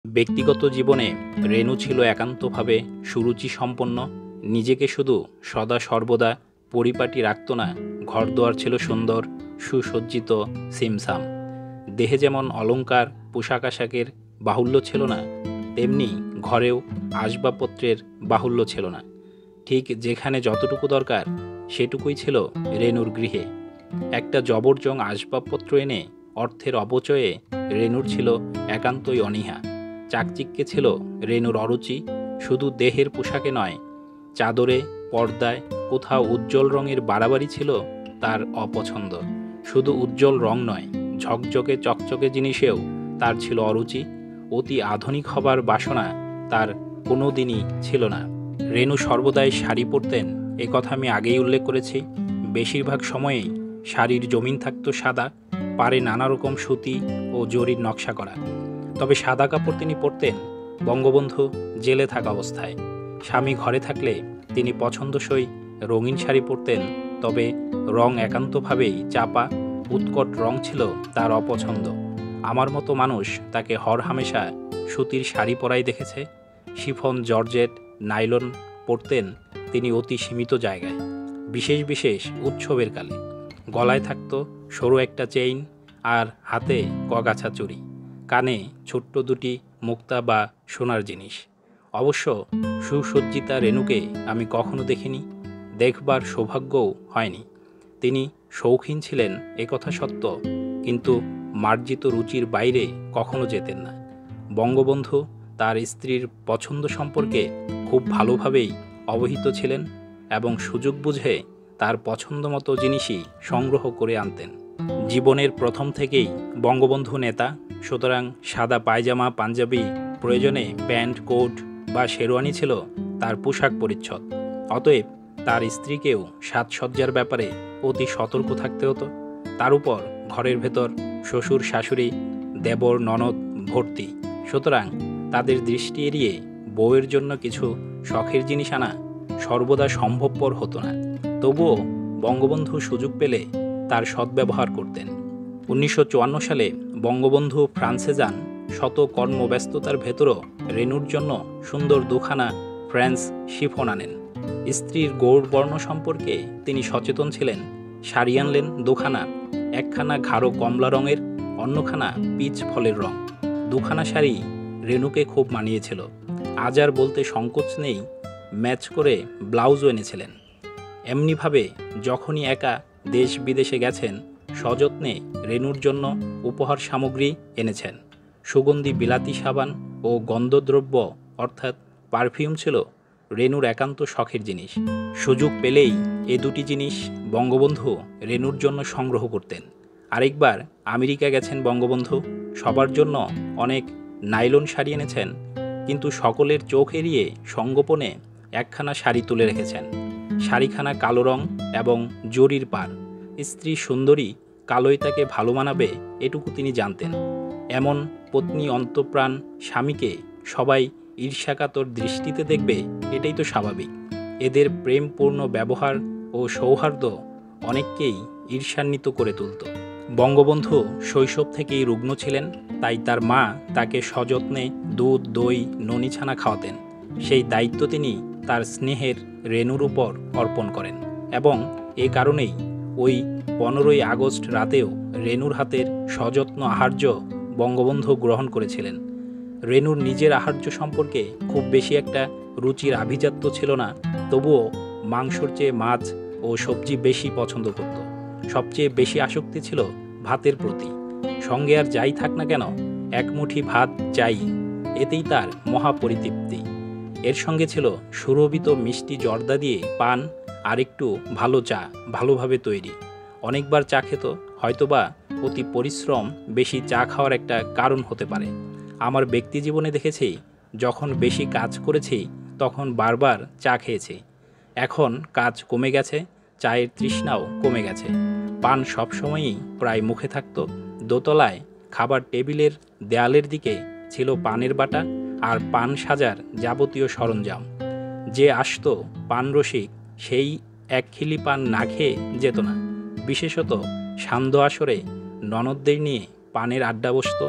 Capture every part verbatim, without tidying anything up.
ব্যক্তিগত জীবনে রেণু ছিল একান্তভাবে সুরুচিসম্পন্ন। নিজেকে শুধু সদা সর্বদা পরিপাটি রাখত না, ঘরদুয়ার ছিল সুন্দর, সুসজ্জিত, সিমসাম। দেহে যেমন অলংকার পোশাক আশাকের বাহুল্য ছিল না, তেমনি ঘরেও আসবাবপত্রের বাহুল্য ছিল না। ঠিক যেখানে যতটুকু দরকার সেটুকুই ছিল রেণুর গৃহে। একটা জবরজং আসবাবপত্র এনে অর্থের অপচয়ে রেণুর ছিল একান্তই অনীহা। চাকচিক্যে ছিল রেণুর অরুচি, শুধু দেহের পোশাকে নয়, চাদরে, পর্দায় কোথাও উজ্জ্বল রঙের বাড়াবাড়ি ছিল তার অপছন্দ। শুধু উজ্জ্বল রং নয়, ঝকঝকে চকচকে জিনিসেও তার ছিল অরুচি। অতি আধুনিক হবার বাসনা তার কোনো দিনই ছিল না। রেণু সর্বদাই শাড়ি পরতেন, এ কথা আমি আগেই উল্লেখ করেছি। বেশিরভাগ সময়েই শাড়ির জমিন থাকত সাদা, পাড়ে নানা রকম সুতি ও জরির নকশা করা। তবে সাদা কাপড় তিনি পরতেন বঙ্গবন্ধু জেলে থাকা অবস্থায়। স্বামী ঘরে থাকলে তিনি পছন্দসই রঙিন শাড়ি পরতেন, তবে রং একান্তভাবেই চাপা, উৎকট রং ছিল তার অপছন্দ। আমার মতো মানুষ তাকে হরহামেশা সুতির শাড়ি পরাই দেখেছে। শিফন, জর্জেট, নাইলন পরতেন তিনি অতি সীমিত জায়গায়, বিশেষ বিশেষ উৎসবের কালে। গলায় থাকত সরু একটা চেইন আর হাতে কগাছা চুড়ি, কানে ছোট্ট দুটি মুক্তা বা সোনার জিনিস। অবশ্য সুসজ্জিতা রেণুকে আমি কখনো দেখিনি, দেখবার সৌভাগ্যও হয়নি। তিনি শৌখিন ছিলেন একথা সত্য, কিন্তু মার্জিত রুচির বাইরে কখনো যেতেন না। বঙ্গবন্ধু তার স্ত্রীর পছন্দ সম্পর্কে খুব ভালোভাবেই অবহিত ছিলেন এবং সুযোগ বুঝে তার পছন্দ মতো জিনিসই সংগ্রহ করে আনতেন। জীবনের প্রথম থেকেই বঙ্গবন্ধু নেতা, সুতরাং সাদা পায়জামা, পাঞ্জাবি, প্রয়োজনে প্যান্ট, কোট বা শেরওয়ানি ছিল তার পোশাক পরিচ্ছদ। অতএব তার স্ত্রীকেও সাজসজ্জার ব্যাপারে অতি সতর্ক থাকতে হতো। তার উপর ঘরের ভেতর শ্বশুর, শাশুড়ি, দেবর, ননদ ভর্তি। সুতরাং তাদের দৃষ্টি এড়িয়ে বউয়ের জন্য কিছু শখের জিনিস আনা সর্বদা সম্ভবপর হতো না। তবুও বঙ্গবন্ধু সুযোগ পেলে তার সদ্ব্যবহার করতেন। উনিশশো চুয়ান্ন সালে বঙ্গবন্ধু ফ্রান্সে যান। শত কর্মব্যস্ততার ভেতরও রেণুর জন্য সুন্দর দুখানা ফ্রেঞ্চ শিফন আনেন। স্ত্রীর গৌরবর্ণ সম্পর্কে তিনি সচেতন ছিলেন। শাড়ি আনলেন দুখানা, একখানা গাঢ় কমলা রঙের, অন্যখানা পিচ ফলের রং। দুখানা শাড়ি রেণুকে খুব মানিয়েছিল। আজ আর বলতে সংকোচ নেই, ম্যাচ করে ব্লাউজও এনেছিলেন। এমনিভাবে যখনই একা দেশ বিদেশে গেছেন, সযত্নে রেণুর জন্য উপহার সামগ্রী এনেছেন। সুগন্ধি বিলাতি সাবান ও গন্ধদ্রব্য অর্থাৎ পারফিউম ছিল রেণুর একান্ত শখের জিনিস। সুযোগ পেলেই এ দুটি জিনিস বঙ্গবন্ধু রেণুর জন্য সংগ্রহ করতেন। আরেকবার আমেরিকা গেছেন বঙ্গবন্ধু, সবার জন্য অনেক নাইলন শাড়ি এনেছেন, কিন্তু সকলের চোখ এড়িয়ে সঙ্গোপনে একখানা শাড়ি তুলে রেখেছেন। শাড়িখানা কালো রং এবং জরির পাড়। স্ত্রী সুন্দরী, কালোই তাকে ভালো মানাবে এটুকু তিনি জানতেন। এমন পত্নী অন্তঃপ্রাণ স্বামীকে সবাই ঈর্ষাকাতর দৃষ্টিতে দেখবে, এটাই তো স্বাভাবিক। এদের প্রেমপূর্ণ ব্যবহার ও সৌহার্দ্য অনেককেই ঈর্ষান্বিত করে তুলত। বঙ্গবন্ধু শৈশব থেকেই রুগ্ন ছিলেন, তাই তার মা তাকে সযত্নে দুধ, দই, ননি ছানা খাওয়াতেন। সেই দায়িত্ব তিনি তার স্নেহের রেণুর উপর অর্পণ করেন এবং এ কারণেই ওই পনেরোই আগস্ট রাতেও রেণুর হাতের সযত্ন আহার্য বঙ্গবন্ধু গ্রহণ করেছিলেন। রেণুর নিজের আহার্য সম্পর্কে খুব বেশি একটা রুচির আভিজাত্য ছিল না, তবুও মাংসর চেয়ে মাছ ও সবজি বেশি পছন্দ করত। সবচেয়ে বেশি আসক্তি ছিল ভাতের প্রতি। সঙ্গে আর যাই থাক না কেন, এক মুঠি ভাত চাই, এতেই তার মহাপরিতৃপ্তি। এর সঙ্গে ছিল সুরভিত মিষ্টি জর্দা দিয়ে পান আর একটু ভালো চা, ভালোভাবে তৈরি। অনেকবার চা খেত, হয়তোবা অতি পরিশ্রম বেশি চা খাওয়ার একটা কারণ হতে পারে। আমার ব্যক্তি জীবনে দেখেছি, যখন বেশি কাজ করেছি তখন বারবার চা খেয়েছি। এখন কাজ কমে গেছে, চায়ের তৃষ্ণাও কমে গেছে। পান সবসময়ই প্রায় মুখে থাকত। দোতলায় খাবার টেবিলের দেয়ালের দিকে ছিল পানের বাটা আর পান সাজার যাবতীয় সরঞ্জাম। যে আসত পান রসিক, সেই এক খিলি পান না খেয়ে যেত না। বিশেষত সান্ধ্য আসরে ননদদের নিয়ে পানের আড্ডা বসত।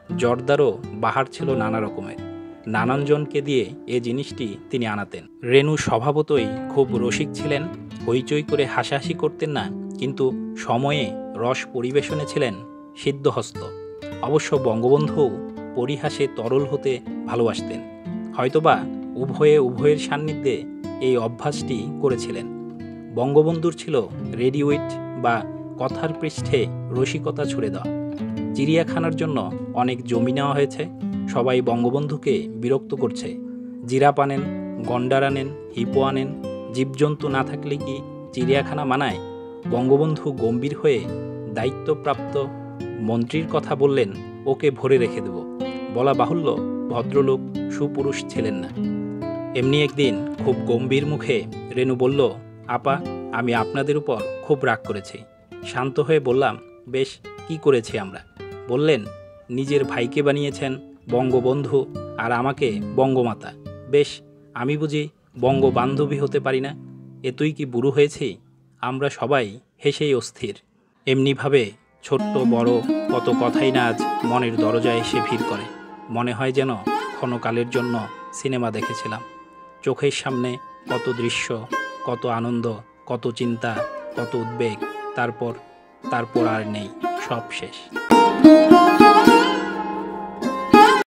জর্দারও বাহার ছিল নানা রকমের। নানানজনকে দিয়ে এ জিনিসটি তিনি আনাতেন। রেনু স্বভাবতই খুব রসিক ছিলেন, হইচই করে হাসাহাসি করতেন না, কিন্তু সময়ে রস পরিবেশনে ছিলেন সিদ্ধহস্ত। অবশ্য বঙ্গবন্ধু পরিহাসে তরল হতে ভালোবাসতেন, হয়তোবা উভয়ে উভয়ের সান্নিধ্যে এই অভ্যাসটি করেছিলেন। বঙ্গবন্ধুর ছিল রেডিওইট বা কথার পৃষ্ঠে রসিকতা ছুড়ে দেওয়া। চিড়িয়াখানার জন্য অনেক জমি নেওয়া হয়েছে, সবাই বঙ্গবন্ধুকে বিরক্ত করছে। জিরাফ আনেন, গন্ডার আনেন, হিপো আনেন, জীবজন্তু না থাকলে কি চিড়িয়াখানা মানায়? বঙ্গবন্ধু গম্ভীর হয়ে দায়িত্বপ্রাপ্ত মন্ত্রীর কথা বললেন, ওকে ভরে রেখে দেব। বলা বাহুল্য, ভদ্রলোক সুপুরুষ ছিলেন না। এমনি একদিন খুব গম্ভীর মুখে রেনু বলল, আপা, আমি আপনাদের উপর খুব রাগ করেছি। শান্ত হয়ে বললাম, বেশ, কি করেছি আমরা? বললেন, নিজের ভাইকে বানিয়েছেন বঙ্গবন্ধু আর আমাকে বঙ্গমাতা। বেশ, আমি বুঝি বঙ্গবান্ধবী হতে পারি না? এতই কি বুড়ো হয়েছি? আমরা সবাই হেসেই অস্থির। এমনিভাবে ছোট্ট বড় কত কথাই না আজ মনের দরজায় এসে ভিড় করে। মনে হয় যেন ক্ষণকালের জন্য সিনেমা দেখেছিলাম। চোখের সামনে কত দৃশ্য, কত আনন্দ, কত চিন্তা, কত উদ্বেগ, তারপর তারপর আর নেই, সব শেষ।